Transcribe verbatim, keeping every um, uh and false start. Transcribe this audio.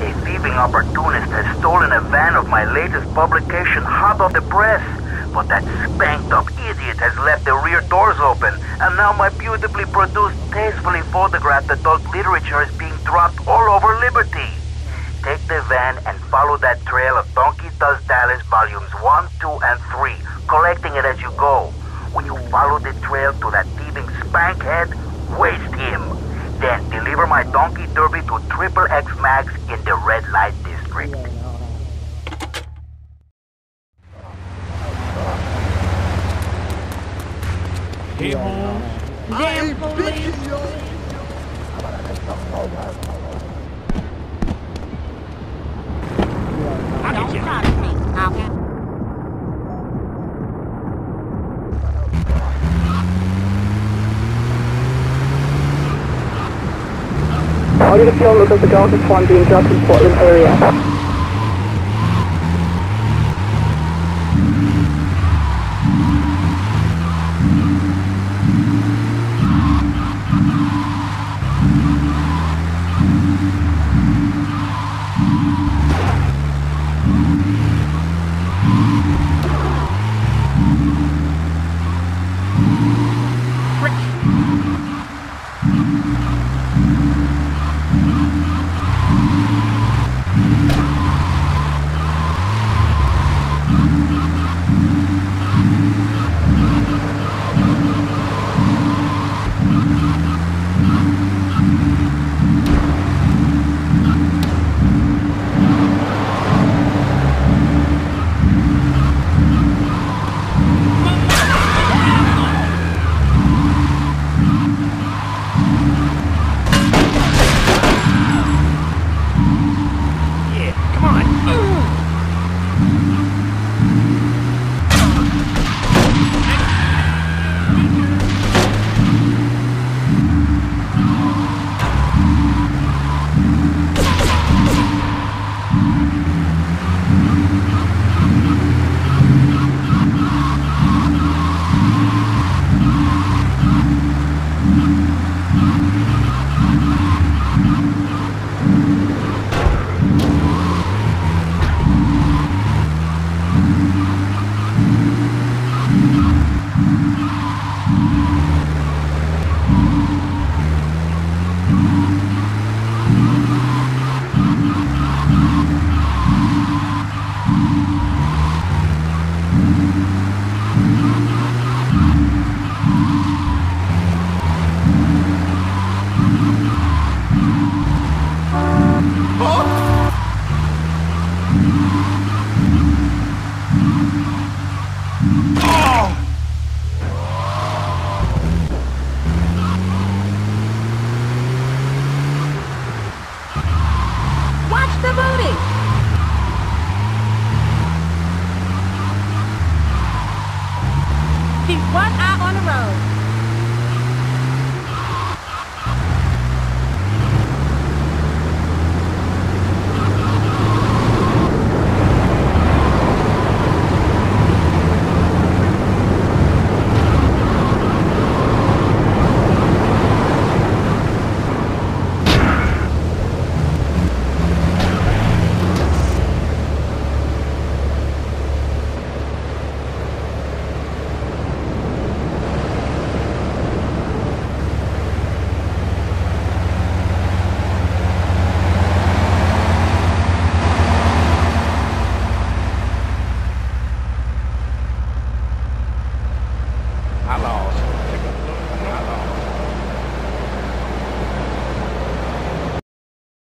A thieving opportunist has stolen a van of my latest publication hot off the press. But that spanked-up idiot has left the rear doors open, and now my beautifully produced, tastefully photographed adult literature is being dropped all over Liberty. Take the van and follow that trail of Donkey Does Dallas volumes one, two, and three, collecting it as you go. When you follow the trail to that thieving spankhead, waste him. Then deliver my Donkey Derby to Triple X Max in the Red Light District. Damn police! Don't touch me, okay? I'll get a fuel look at the dog is one being dropped in Portland area.